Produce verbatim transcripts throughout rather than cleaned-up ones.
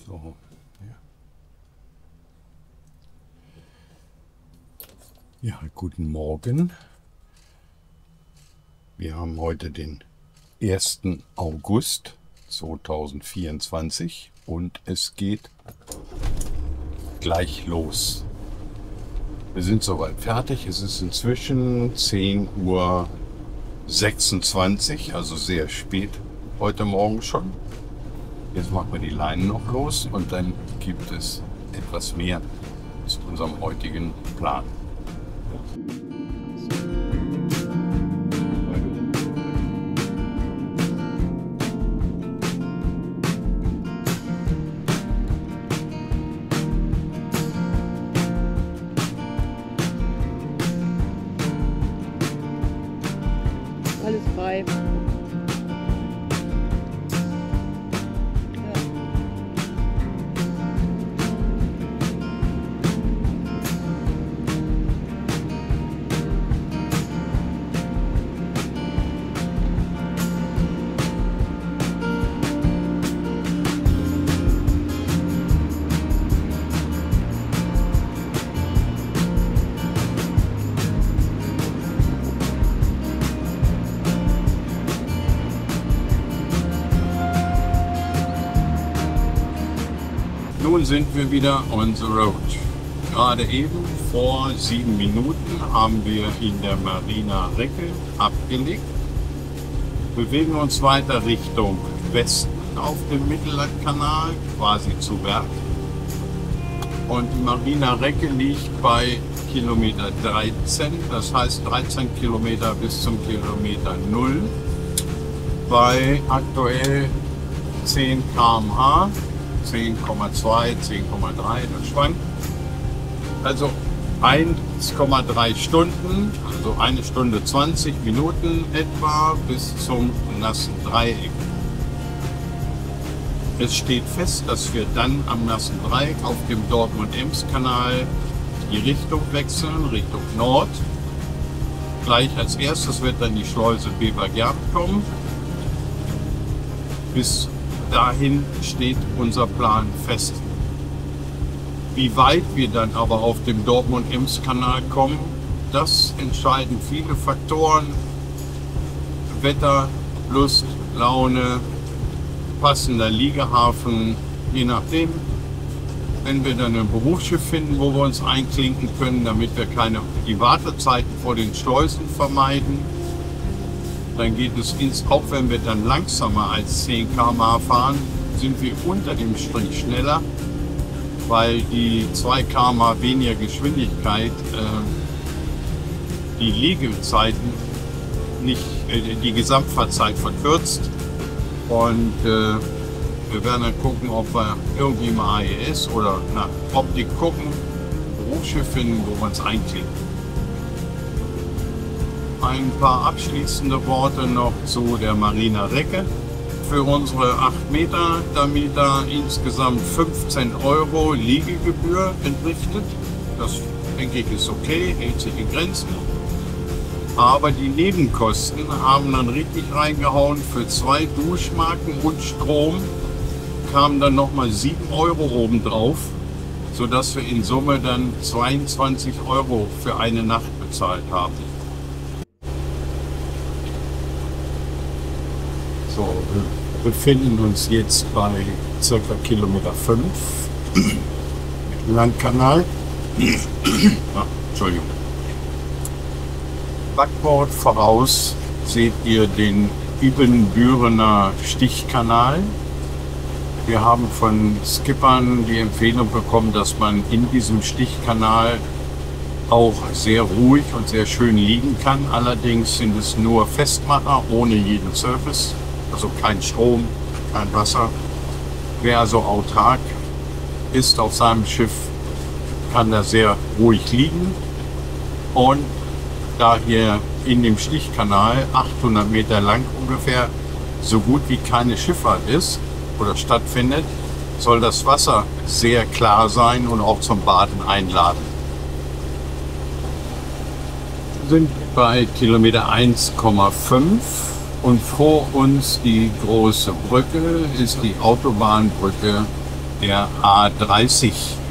So, ja. Ja, guten Morgen. Wir haben heute den ersten August zweitausendvierundzwanzig und es geht gleich los. Wir sind soweit fertig. Es ist inzwischen zehn Uhr sechsundzwanzig, also sehr spät heute Morgen schon. Jetzt machen wir die Leinen noch los und dann gibt es etwas mehr zu unserem heutigen Plan. Alles frei. Nun sind wir wieder on the road. Gerade eben, vor sieben Minuten, haben wir in der Marina Recke abgelegt. Bewegen uns weiter Richtung Westen auf dem Mittellandkanal, quasi zu Werk. Und die Marina Recke liegt bei Kilometer dreizehn, das heißt dreizehn Kilometer bis zum Kilometer null, bei aktuell zehn Kilometer pro Stunde. zehn Komma zwei, zehn Komma drei, das schwankt. Also eins Komma drei Stunden, also eine Stunde zwanzig Minuten etwa bis zum nassen Dreieck. Es steht fest, dass wir dann am nassen Dreieck auf dem Dortmund-Ems-Kanal die Richtung wechseln, Richtung Nord. Gleich als erstes wird dann die Schleuse Bevergern kommen. Bis dahin steht unser Plan fest. Wie weit wir dann aber auf dem Dortmund-Ems-Kanal kommen, das entscheiden viele Faktoren. Wetter, Lust, Laune, passender Liegehafen, je nachdem. Wenn wir dann ein Berufsschiff finden, wo wir uns einklinken können, damit wir keine die Wartezeiten vor den Schleusen vermeiden, dann geht es ins, auch wenn wir dann langsamer als zehn Kilometer pro Stunde fahren, sind wir unter dem Strich schneller, weil die zwei Kilometer pro Stunde weniger Geschwindigkeit äh, die Liegezeiten nicht, äh, die Gesamtfahrzeit verkürzt. Und äh, wir werden dann gucken, ob wir irgendwie im A E S oder nach Optik gucken, ein Berufsschiff finden, wo wir uns einklinken. Ein paar abschließende Worte noch zu der Marina Recke. Für unsere acht Meter, damit da insgesamt fünfzehn Euro Liegegebühr entrichtet. Das, denke ich, ist okay, hält sich in Grenzen. Aber die Nebenkosten haben dann richtig reingehauen. Für zwei Duschmarken und Strom kamen dann nochmal sieben Euro obendrauf, sodass wir in Summe dann zweiundzwanzig Euro für eine Nacht bezahlt haben. So, wir befinden uns jetzt bei ca. Kilometer fünf Landkanal. Ah, Entschuldigung. Backbord voraus seht ihr den Ibbenbürener Stichkanal. Wir haben von Skippern die Empfehlung bekommen, dass man in diesem Stichkanal auch sehr ruhig und sehr schön liegen kann. Allerdings sind es nur Festmacher ohne jeden Service. Also kein Strom, kein Wasser. Wer also autark ist auf seinem Schiff, kann da sehr ruhig liegen. Und da hier in dem Stichkanal achthundert Meter lang ungefähr so gut wie keine Schifffahrt ist oder stattfindet, soll das Wasser sehr klar sein und auch zum Baden einladen. Wir sind bei Kilometer eins Komma fünf. Und vor uns die große Brücke ist die Autobahnbrücke der A dreißig.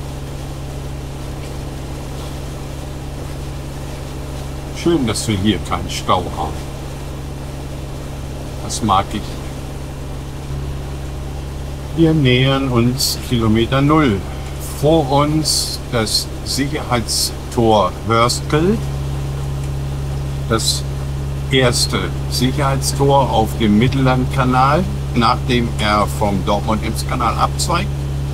Schön, dass wir hier keinen Stau haben. Das mag ich. Wir nähern uns Kilometer Null. Vor uns das Sicherheitstor Hörstel. Das erste Sicherheitstor auf dem Mittellandkanal, nachdem er vom Dortmund-Ems-Kanal abzweigt.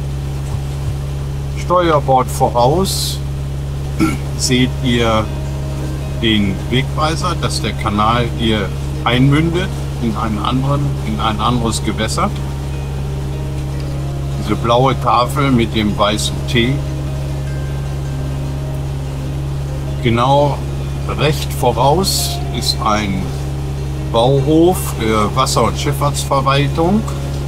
Steuerbord voraus seht ihr den Wegweiser, dass der Kanal hier einmündet in einen anderen, in ein anderes Gewässer. Diese blaue Tafel mit dem weißen T. Genau recht voraus ist ein Bauhof der Wasser- und Schifffahrtsverwaltung,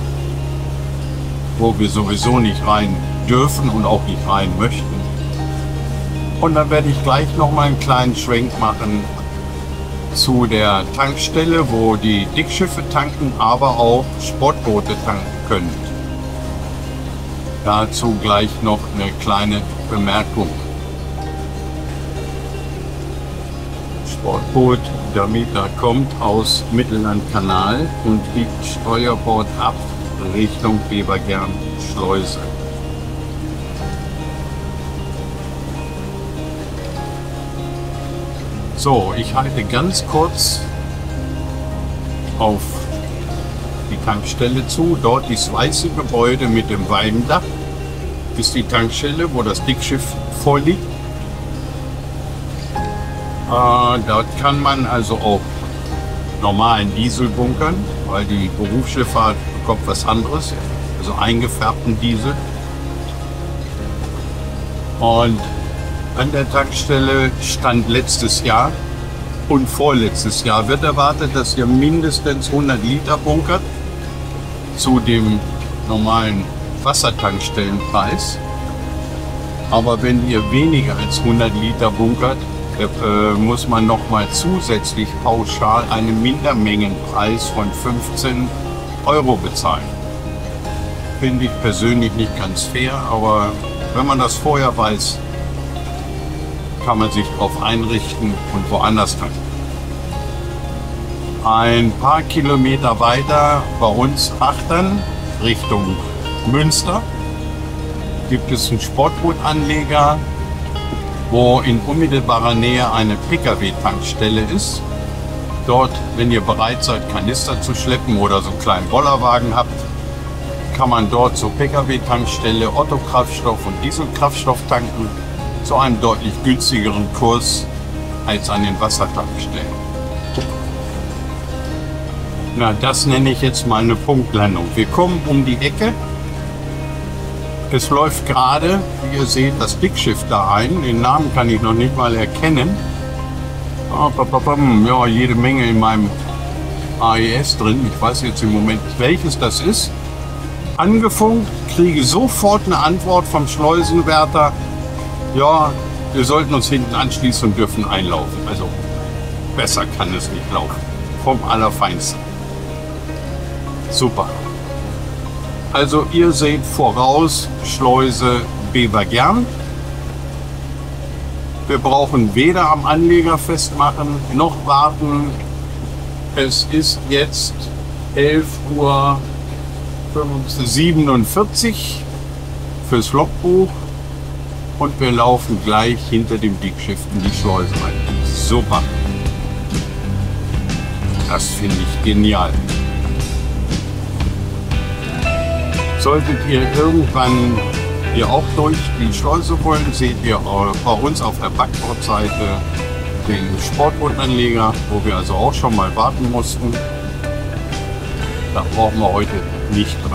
wo wir sowieso nicht rein dürfen und auch nicht rein möchten. Und dann werde ich gleich noch mal einen kleinen Schwenk machen zu der Tankstelle, wo die Dickschiffe tanken, aber auch Sportboote tanken können. Dazu gleich noch eine kleine Bemerkung. Sportboot, der Mieter kommt aus Mittellandkanal und biegt Steuerbord ab Richtung Bebergern-Schleuse. So, ich halte ganz kurz auf die Tankstelle zu. Dort dieses weiße Gebäude mit dem Walmdach ist die Tankstelle, wo das Dickschiff vorliegt. Äh, dort kann man also auch normalen Diesel bunkern, weil die Berufsschifffahrt bekommt was anderes, also eingefärbten Diesel. Und an der Tankstelle stand letztes Jahr und vorletztes Jahr wird erwartet, dass ihr mindestens hundert Liter bunkert zu dem normalen Wassertankstellenpreis. Aber wenn ihr weniger als hundert Liter bunkert, äh, muss man noch mal zusätzlich pauschal einen Mindermengenpreis von fünfzehn Euro bezahlen. Finde ich persönlich nicht ganz fair, aber wenn man das vorher weiß, kann man sich darauf einrichten und woanders tanken. Ein paar Kilometer weiter bei uns achtern Richtung Münster gibt es einen Sportbootanleger, wo in unmittelbarer Nähe eine Pkw-Tankstelle ist. Dort, wenn ihr bereit seid, Kanister zu schleppen oder so einen kleinen Bollerwagen habt, kann man dort zur Pkw-Tankstelle Otto-Kraftstoff und Dieselkraftstoff tanken zu einem deutlich günstigeren Kurs als an den Wassertankstellen. Na, das nenne ich jetzt mal eine Punktlandung. Wir kommen um die Ecke. Es läuft gerade, wie ihr seht, das Dickschiff da ein. Den Namen kann ich noch nicht mal erkennen. Ja, jede Menge in meinem A E S drin. Ich weiß jetzt im Moment nicht, welches das ist. Angefunkt, kriege sofort eine Antwort vom Schleusenwärter. Ja, wir sollten uns hinten anschließen und dürfen einlaufen. Also besser kann es nicht laufen. Vom Allerfeinsten. Super. Also ihr seht voraus Schleuse Bebergern. Wir brauchen weder am Anleger festmachen noch warten. Es ist jetzt elf Uhr siebenundvierzig fürs Logbuch und wir laufen gleich hinter dem Dickschiff in die Schleuse rein. Super. Das finde ich genial. Solltet ihr irgendwann hier auch durch die Schleuse wollen, seht ihr bei uns auf der Backbordseite den Sportbootanleger, wo wir also auch schon mal warten mussten. Da brauchen wir heute nicht dran.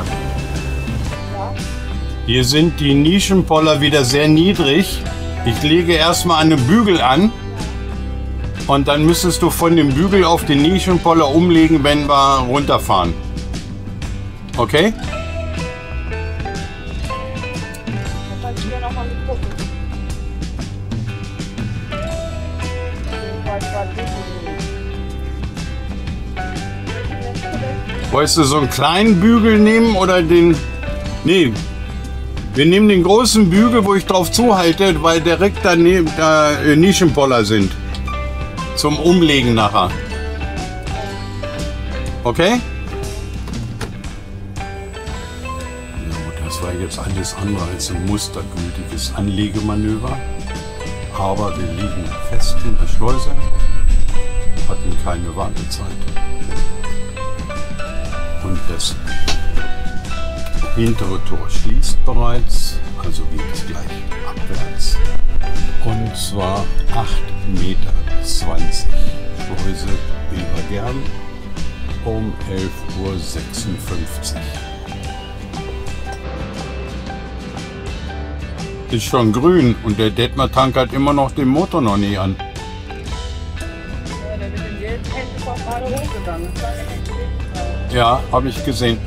Hier sind die Nischenpoller wieder sehr niedrig. Ich lege erstmal einen Bügel an und dann müsstest du von dem Bügel auf den Nischenpoller umlegen, wenn wir runterfahren. Okay? Wolltest du so einen kleinen Bügel nehmen oder den... Nee, Wir nehmen den großen Bügel, wo ich drauf zuhalte, weil direkt daneben da äh, Nischenpoller sind. Zum Umlegen nachher. Okay? Ja, das war jetzt alles andere als ein mustergültiges Anlegemanöver. Aber wir liegen fest in der Schleuse, hatten keine Wartezeit. Und das hintere Tor schließt bereits, also geht es gleich abwärts. Und zwar acht Meter zwanzig. Schleuse Bevergern um elf Uhr sechsundfünfzig. Ist schon grün und der Detmer-Tank hat immer noch den Motor noch nie an. Ja, der mit dem Geld ist auch gerade hochgegangen. Das war echt. Ja, habe ich gesehen.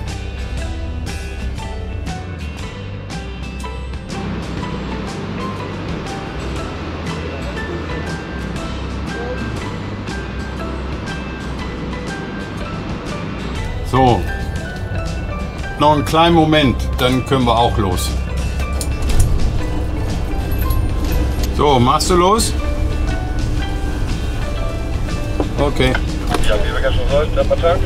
So, noch einen kleinen Moment, dann können wir auch los. So, machst du los? Okay. Ja, wie wir schon sollten, der Tank.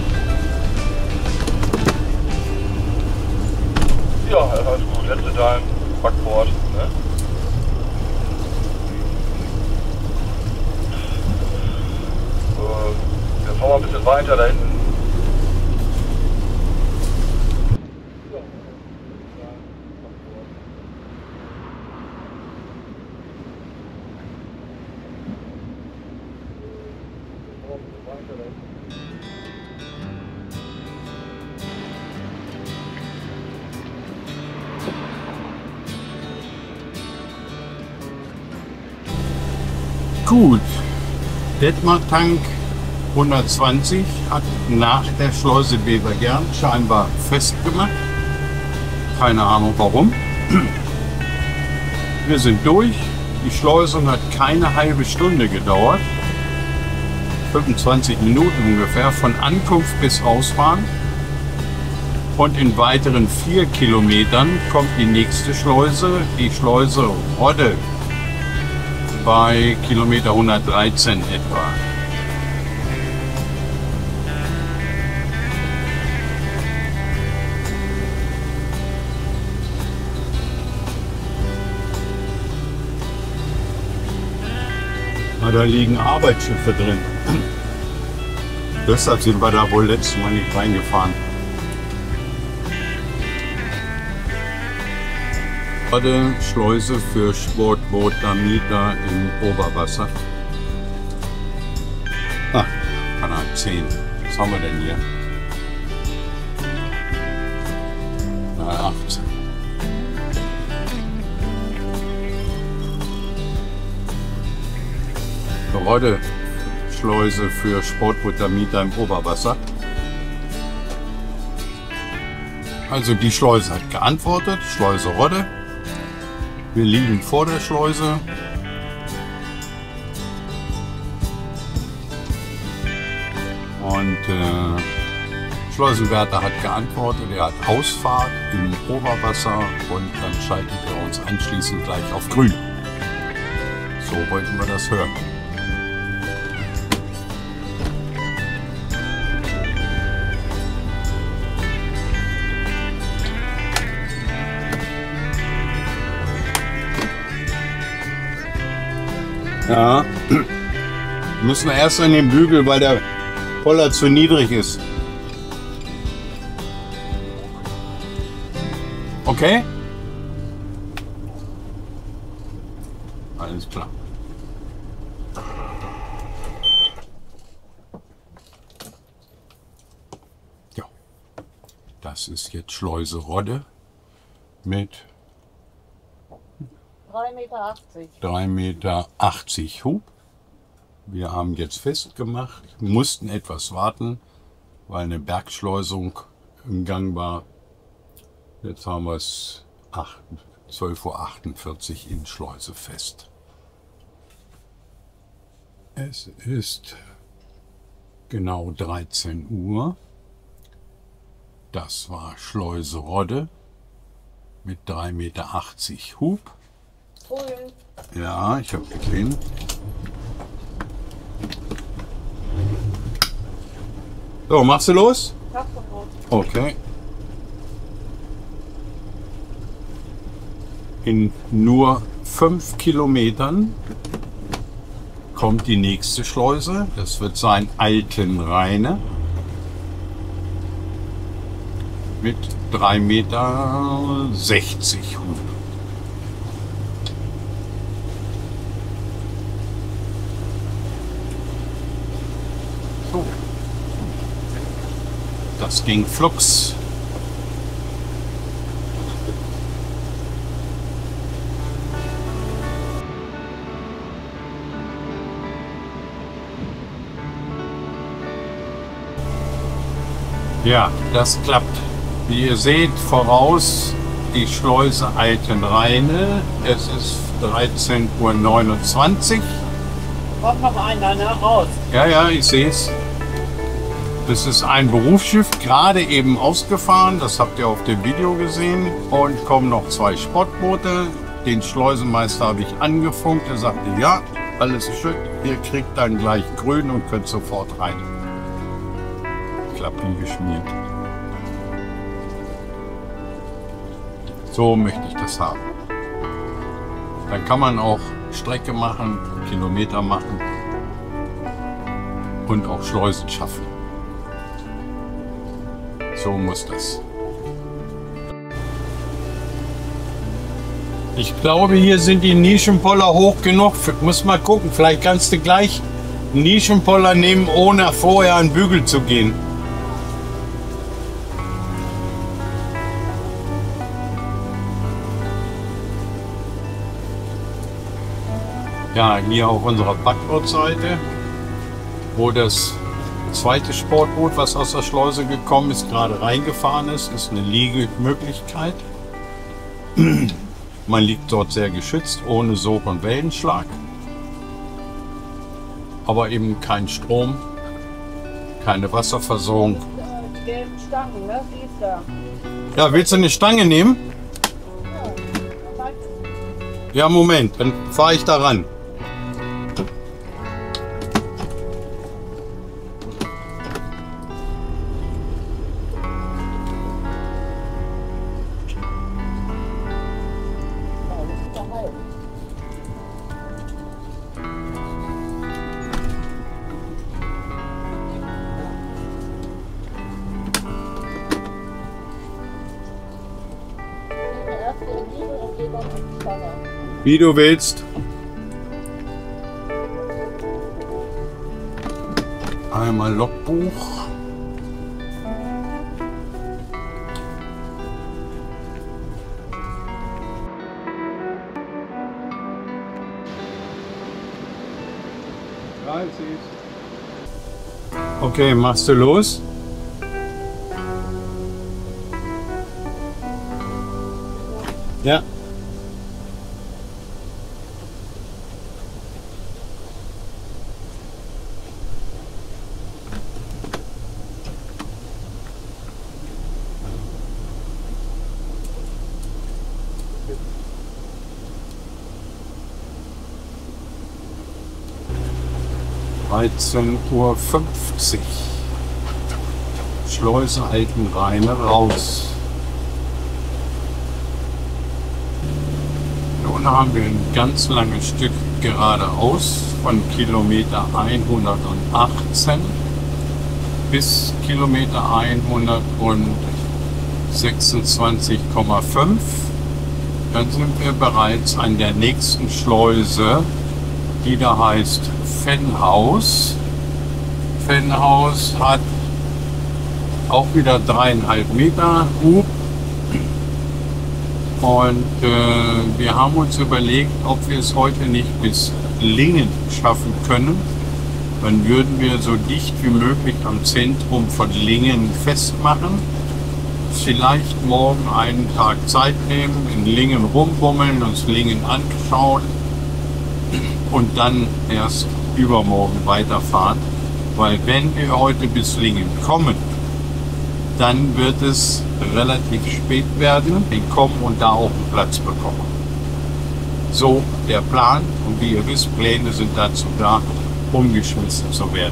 Ja, alles gut. Letzte Teil, Backboard. Ne? So, wir fahren mal ein bisschen weiter da hinten. Gut, Detmer-Tank hundertzwanzig hat nach der Schleuse Bevergern scheinbar festgemacht. Keine Ahnung warum. Wir sind durch. Die Schleusung hat keine halbe Stunde gedauert. fünfundzwanzig Minuten ungefähr von Ankunft bis Rausfahren. Und in weiteren vier Kilometern kommt die nächste Schleuse, die Schleuse Rodde, bei Kilometer hundertdreizehn etwa. Na, da liegen Arbeitsschiffe drin. Deshalb sind wir da wohl letztes Mal nicht reingefahren. Rodde, Schleuse für Sportboot Damida im Oberwasser. Ah, Kanal zehn. Was haben wir denn hier? Kanal achtzehn. Rodde, Schleuse für Sportboot Damida im Oberwasser. Also die Schleuse hat geantwortet, Schleuse Rodde. Wir liegen vor der Schleuse. Und äh, Schleusenwärter hat geantwortet, er hat Ausfahrt im Oberwasser und dann schaltet er uns anschließend gleich auf grün. So wollten wir das hören. Ja, müssen wir erst an den Bügel, weil der Poller zu niedrig ist. Okay? Alles klar. Ja, das ist jetzt Schleuse Rodde mit drei Meter achtzig. drei Meter achtzig Hub. Wir haben jetzt festgemacht, mussten etwas warten, weil eine Bergschleusung im Gang war. Jetzt haben wir es zwölf Uhr achtundvierzig in Schleuse fest. Es ist genau dreizehn Uhr. Das war Schleuse Rodde. mit drei Meter achtzig Hub. Cool. Ja, ich habe gesehen. So, machst du los? Ja, von uns. Okay. In nur fünf Kilometern kommt die nächste Schleuse. Das wird sein Altenrheine mit drei Meter sechzig Hub. So. Das ging flugs. Ja, das klappt. Wie ihr seht, voraus die Schleuse Altenrheine. Es ist dreizehn Uhr neunundzwanzig. Kommt noch einer, ne? Raus. Ja, ja, ich sehe es. Das ist ein Berufsschiff, gerade eben ausgefahren. Das habt ihr auf dem Video gesehen. Und kommen noch zwei Sportboote. Den Schleusenmeister habe ich angefunkt. Er sagte, ja, alles ist schön. Ihr kriegt dann gleich grün und könnt sofort rein. Klappen geschmiert. So möchte ich das haben. Dann kann man auch Strecke machen, Kilometer machen und auch Schleusen schaffen. So muss das. Ich glaube, hier sind die Nischenpoller hoch genug. Muss mal gucken, vielleicht kannst du gleich Nischenpoller nehmen, ohne vorher an den Bügel zu gehen. Ja, hier auf unserer Backbordseite, wo das zweite Sportboot, was aus der Schleuse gekommen ist, gerade reingefahren ist, ist eine Liegemöglichkeit. Man liegt dort sehr geschützt, ohne Sog- und Wellenschlag. Aber eben kein Strom, keine Wasserversorgung. Die gelben Stangen, ne? Die ist da. Ja, willst du eine Stange nehmen? Ja, dann Ja, Moment, dann fahre ich da ran. Wie du willst. Einmal Logbuch. Okay, machst du los? Ja. dreizehn Uhr fünfzig. Schleuse Altenrheine raus. Nun haben wir ein ganz langes Stück geradeaus von Kilometer hundertachtzehn bis Kilometer hundertsechsundzwanzig Komma fünf. Dann sind wir bereits an der nächsten Schleuse, die da heißt Fennhaus. Fennhaus hat auch wieder dreieinhalb Meter Hub. Und äh, wir haben uns überlegt, ob wir es heute nicht bis Lingen schaffen können. Dann würden wir so dicht wie möglich am Zentrum von Lingen festmachen. Vielleicht morgen einen Tag Zeit nehmen, in Lingen rumbummeln, uns Lingen anschauen und dann erst übermorgen weiterfahren. Weil wenn wir heute bis Lingen kommen, dann wird es relativ spät werden, wir kommen und da auch einen Platz bekommen. So der Plan, und wie ihr wisst, Pläne sind dazu da, umgeschmissen zu werden.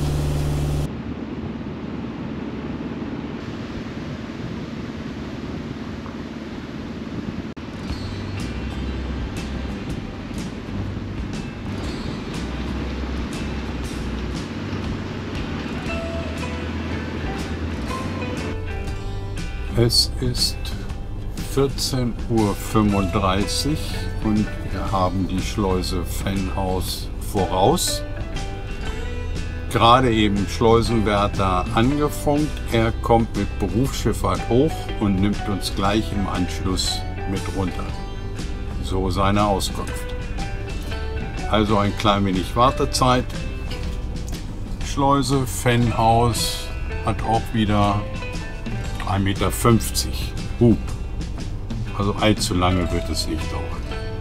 Es ist vierzehn Uhr fünfunddreißig und wir haben die Schleuse Fennhaus voraus. Gerade eben Schleusenwärter angefunkt. Er kommt mit Berufsschifffahrt hoch und nimmt uns gleich im Anschluss mit runter. So seine Auskunft. Also ein klein wenig Wartezeit. Schleuse Fennhaus hat auch wieder ein Meter fünfzig Hub. Also allzu lange wird es nicht dauern.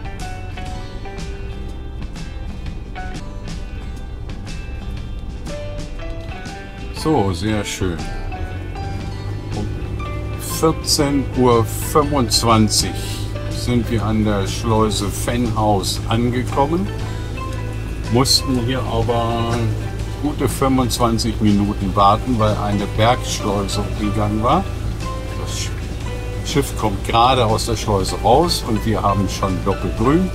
So, sehr schön. Um vierzehn Uhr fünfundzwanzig sind wir an der Schleuse Fennhaus angekommen, mussten hier aber gute fünfundzwanzig Minuten warten, weil eine Bergschleuse umgegangen war. Das Schiff kommt gerade aus der Schleuse raus und wir haben schon doppelgrün.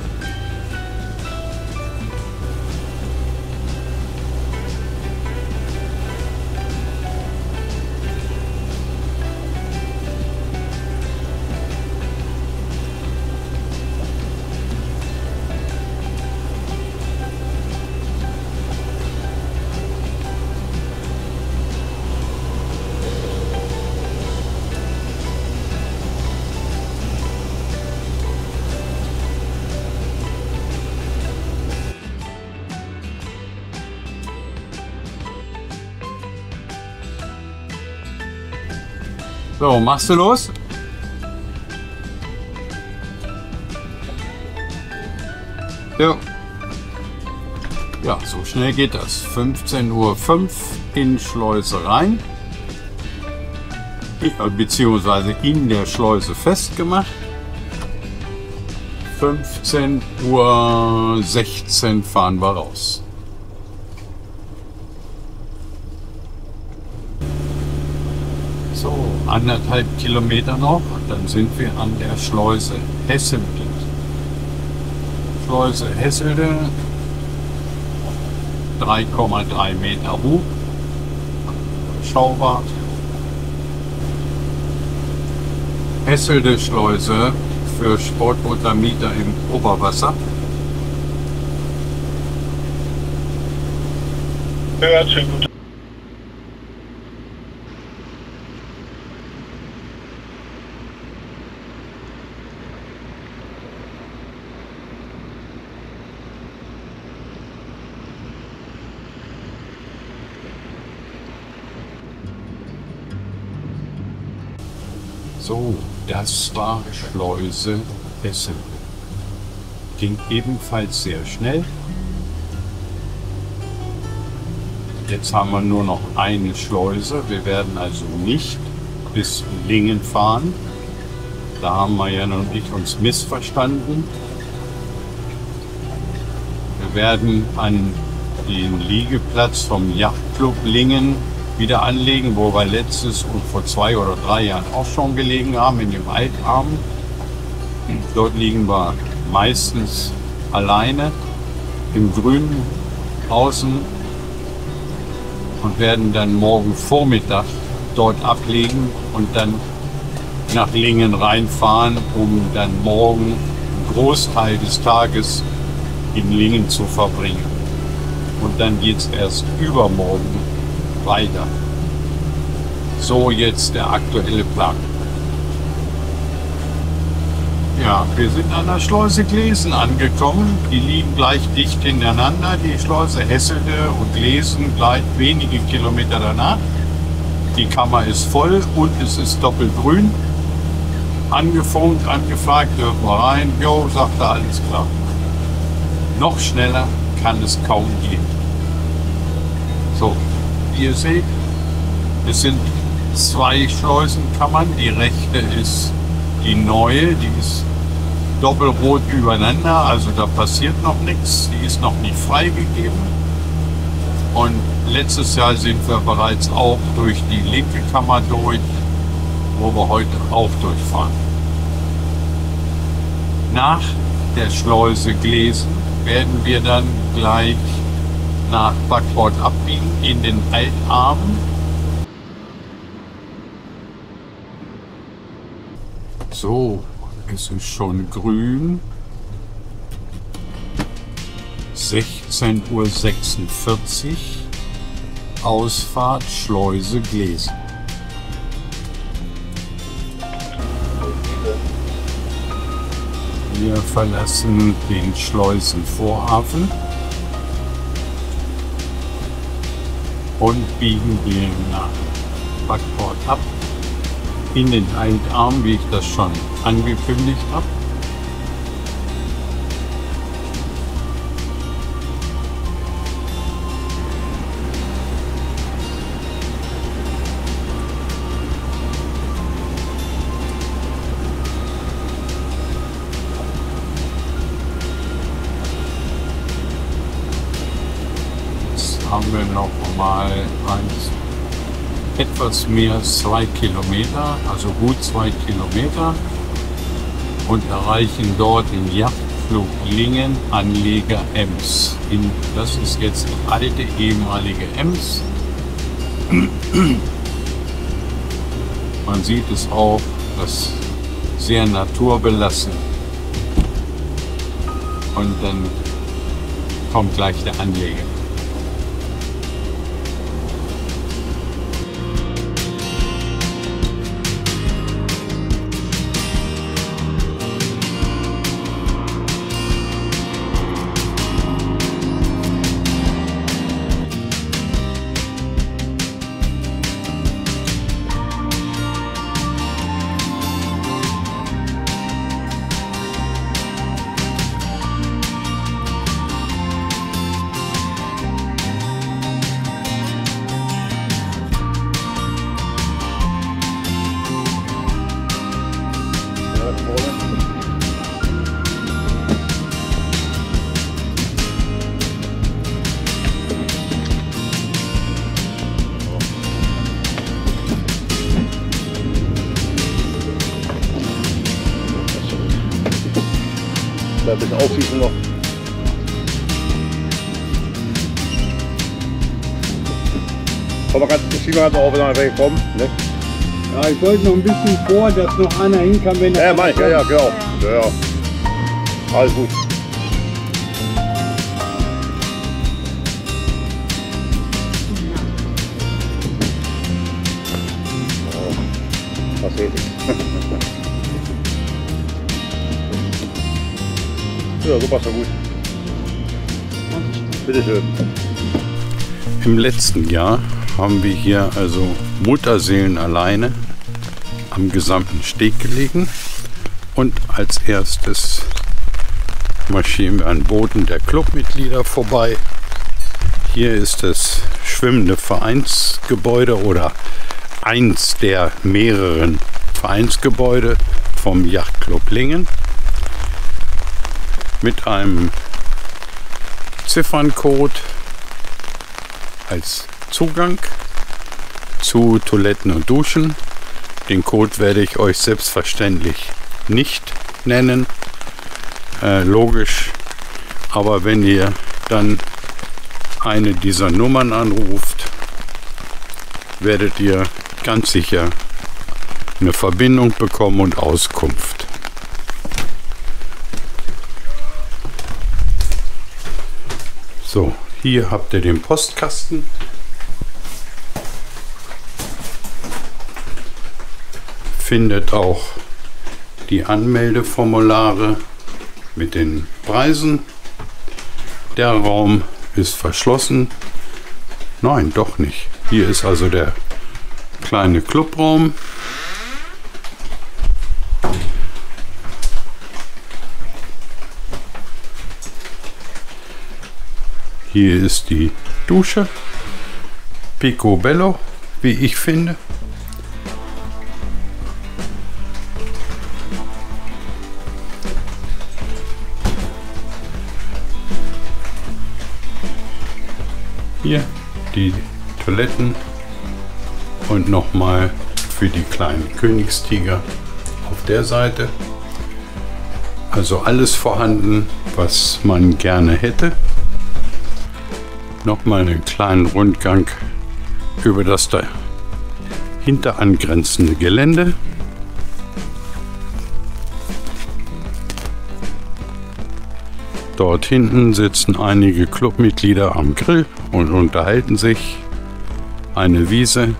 So, machst du los? Ja. Ja, so schnell geht das. fünfzehn Uhr fünf in Schleuse rein, beziehungsweise in der Schleuse festgemacht. fünfzehn Uhr sechzehn fahren wir raus. So, anderthalb Kilometer noch, dann sind wir an der Schleuse Hesselde. Schleuse Hesselde, drei Komma drei Meter hoch, schaubar. Hesselde Schleuse für Sportbootermieter im Oberwasser. Ja, schön gut. So, das war Schleuse Hesselde. Ging ebenfalls sehr schnell. Jetzt haben wir nur noch eine Schleuse. Wir werden also nicht bis Lingen fahren. Da haben wir ja noch nicht uns missverstanden. Wir werden an den Liegeplatz vom Yachtclub Lingen wieder anlegen, wo wir letztes und vor zwei oder drei Jahren auch schon gelegen haben, in dem Altarm. Dort liegen wir meistens alleine im Grünen außen und werden dann morgen Vormittag dort ablegen und dann nach Lingen reinfahren, um dann morgen einen Großteil des Tages in Lingen zu verbringen. Und dann geht es erst übermorgen weiter. So jetzt der aktuelle Plan. Ja, wir sind an der Schleuse Glesen angekommen. Die liegen gleich dicht hintereinander. Die Schleuse Hesselde und Glesen gleich wenige Kilometer danach. Die Kammer ist voll und es ist doppelgrün. Angefunkt, angefragt, dürfen wir rein. Jo, sagt er, alles klar. Noch schneller kann es kaum gehen. So, wie ihr seht, es sind zwei Schleusenkammern. Die rechte ist die neue, die ist doppelrot übereinander, also da passiert noch nichts. Die ist noch nicht freigegeben. Und letztes Jahr sind wir bereits auch durch die linke Kammer durch, wo wir heute auch durchfahren. Nach der Schleuse Glesen werden wir dann gleich nach Backbord abbiegen in den Altarm. So, es ist schon grün. sechzehn Uhr sechsundvierzig. Ausfahrt Schleuse Glesen. Wir verlassen den Schleusenvorhafen und biegen wir nach Backbord ab in den Altarm, wie ich das schon angekündigt habe. Haben wir noch mal eins, etwas mehr als zwei Kilometer, also gut zwei Kilometer, und erreichen dort den Yachtclub Lingen, Anleger Ems. In, das ist jetzt die alte ehemalige Ems. Man sieht es auch, das sehr naturbelassen. Und dann kommt gleich der Anleger. Ein bisschen aufschießen noch. Komm mal ganz, schieben wir ganz auf, wenn wir wegkommen. Ne? Ja, ich wollte noch ein bisschen vor, dass noch einer hin kann, wenn Ja, ja, mein, ja, ja, genau. Ja, ja. Alles gut. Oh, passiert nichts. Ja, so passt ja gut. Bitte schön. Im letzten Jahr haben wir hier also Mutterseelen alleine am gesamten Steg gelegen. Und als erstes marschieren wir an Booten der Clubmitglieder vorbei. Hier ist das schwimmende Vereinsgebäude oder eins der mehreren Vereinsgebäude vom Yachtclub Lingen. Mit einem Zifferncode als Zugang zu Toiletten und Duschen. Den Code werde ich euch selbstverständlich nicht nennen, äh, logisch, aber wenn ihr dann eine dieser Nummern anruft, werdet ihr ganz sicher eine Verbindung bekommen und Auskunft. So, hier habt ihr den Postkasten. Findet auch die Anmeldeformulare mit den Preisen. Der Raum ist verschlossen. Nein, doch nicht. Hier ist also der kleine Clubraum. Hier ist die Dusche. Picobello, wie ich finde. Hier die Toiletten und nochmal für die kleinen Königstiger auf der Seite. Also alles vorhanden, was man gerne hätte. Nochmal einen kleinen Rundgang über das dahinter angrenzende Gelände. Dort hinten sitzen einige Clubmitglieder am Grill und unterhalten sich. Eine Wiese.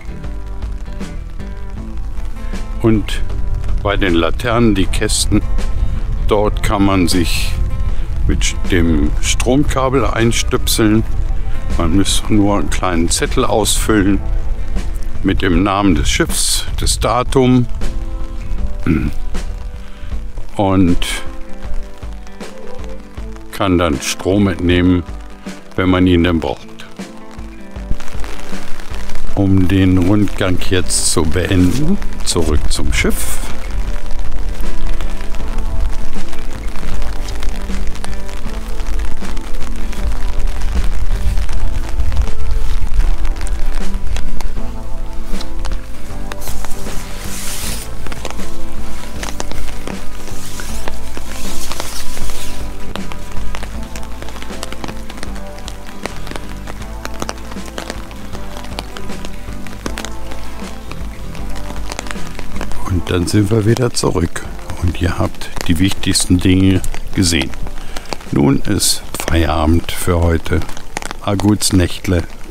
Und bei den Laternen die Kästen. Dort kann man sich mit dem Stromkabel einstöpseln. Man muss nur einen kleinen Zettel ausfüllen mit dem Namen des Schiffs, das Datum und kann dann Strom entnehmen, wenn man ihn dann braucht. Um den Rundgang jetzt zu beenden, zurück zum Schiff. Und dann sind wir wieder zurück und ihr habt die wichtigsten Dinge gesehen. Nun ist Feierabend für heute. A guts Nächtle.